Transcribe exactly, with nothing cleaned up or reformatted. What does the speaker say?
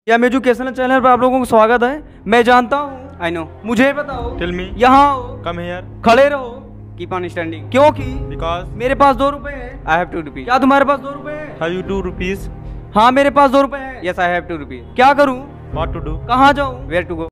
M educational channel पर आप लोगों को स्वागत है। मैं जानता हूँ, आई नो, मुझे बताओ। Tell me. यहाँ आओ, कम हियर। खड़े रहो। Keep on standing. क्योंकि बिकॉज मेरे पास दो रुपए हैं। I have two rupees. क्या तुम्हारे पास दो रुपए हैं? Have you two rupees? हाँ मेरे पास दो रुपए हैं। Yes I have two rupees. क्या करूँ? What to do? कहाँ जाऊँ? Where to go?